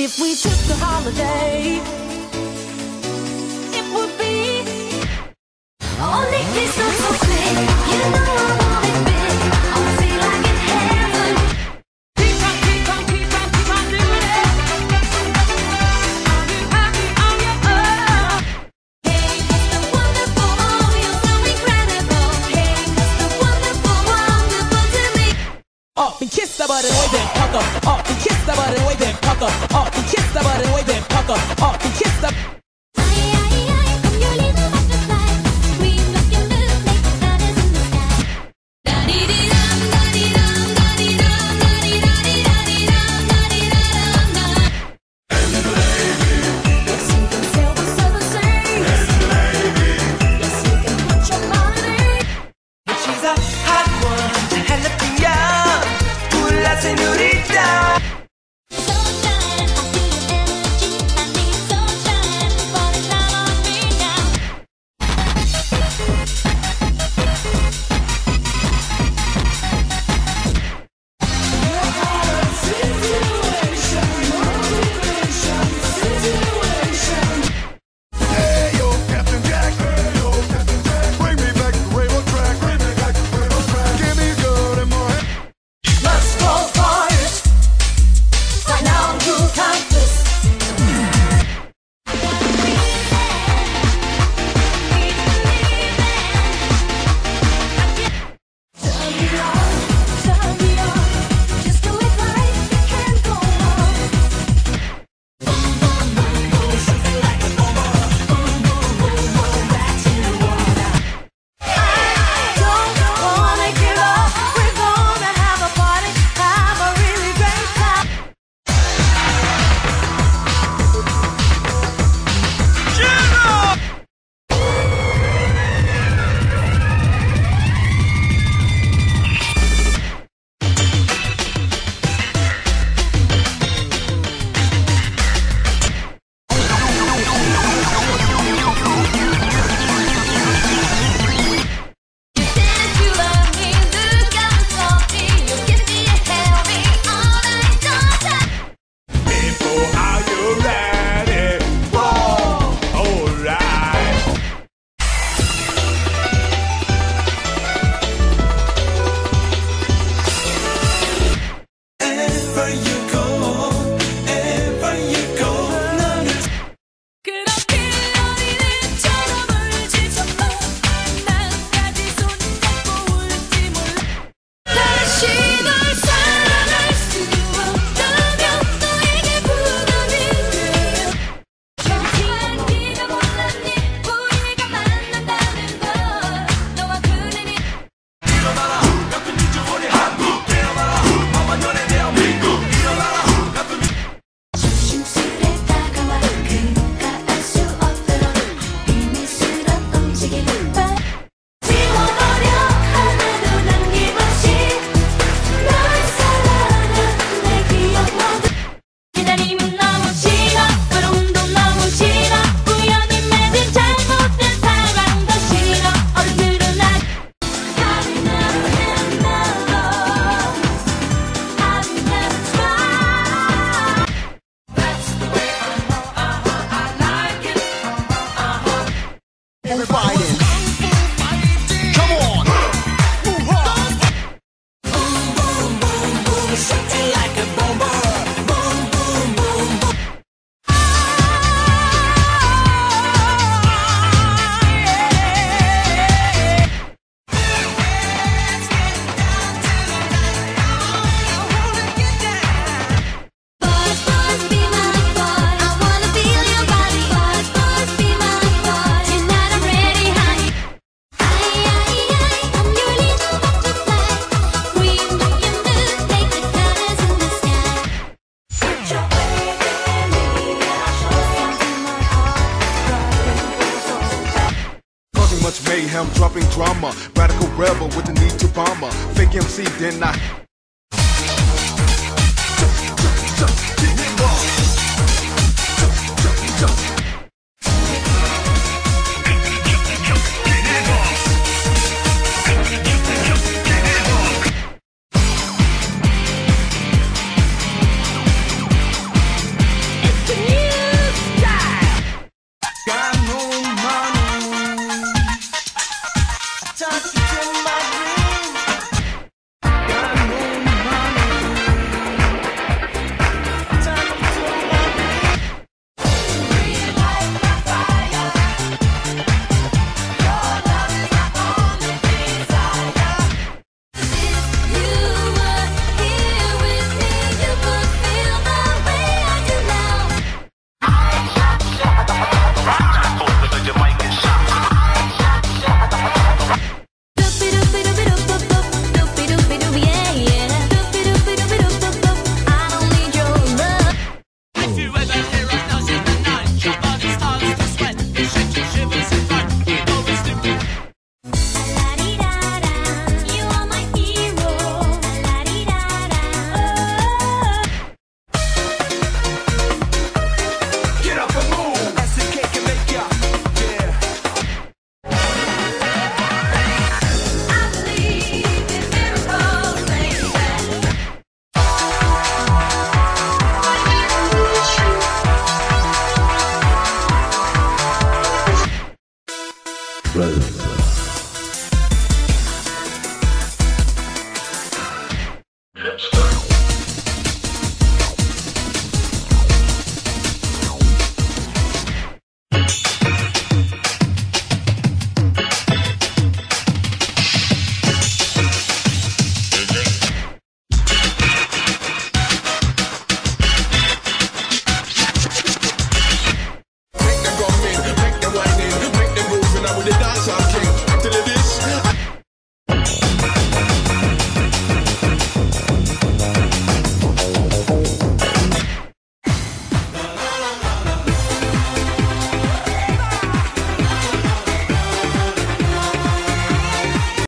If we took a holiday, it would be only kiss us so quick. You know I want it big. I'll feel like in heaven. Keep on, keep on, keep on, keep on doing it. On your own. Hey, Mr. Wonderful, oh, you're so incredible. Hey, Mr. Wonderful, wonderful to me. Up and kiss the button, way then pucker. Up and kiss the button, way then pucker. Up and kiss the button, way then pucker. Up and kiss the. I'm your little butterfly. Green look your move, make the colors in the sky. Da-dee-dee-dum, da-dee-dum, da-dee-dum, da-dee-da-dee, da-dee-dum, da-dee-da-dum-dum. Yes, you can sail the seven seas. Yes, you can put your money. She's a hot one, jalapeno, ooh la señorita. Sunshine, I feel your energy. I need sunshine, fall in love on me now. Hey yo, Captain Jack. Hey yo, Captain Jack. Bring me back the rainbow track. Bring me back the rainbow track. Give me good and more. Let's go for it. Right now you got this. Just do it right, you can't go wrong. Don't wanna give up. We're gonna have a party, have a really great time. You said you love me, look out for me. You give me a help me all night, don't stop. People, are you ready? Whoa! Alright. Ever you go, 너는 그렇게 어린애처럼 울지 마. 나까지 손잡고 울지 몰라. 다시 널 사랑할 수 없다면 너에게 부담일게. 정말 네가 몰랐니 우리가 만난다는 걸. 너와 그는 조심스레 다가와 그가 알 수 없도록 비밀스런 움직임을 봐. 지워버려 하나도 남김없이 널 사랑한 내 기억 모두. 기다림은 너무 싫어, 외로움도 너무 싫어, 우연히 맺은 잘못된 사랑도 싫어. 어른들은 Have you never been alone? Have you never tried? That's the way I like it. Fighting. Come on. Move on. boom boom boom, shake it like a bomber. Boom boom boom boom. Boys, boys, be my boy. I wanna feel your body. Boys, boys, be my boy. Tonight I'm ready, honey. I'm your little butterfly. Green look your move, make the colors in the sky. Put your wave in me, I'll show something my heart. Causing much mayhem, dropping drama. Radical rebel with the need to bomber. Fake MC, then I.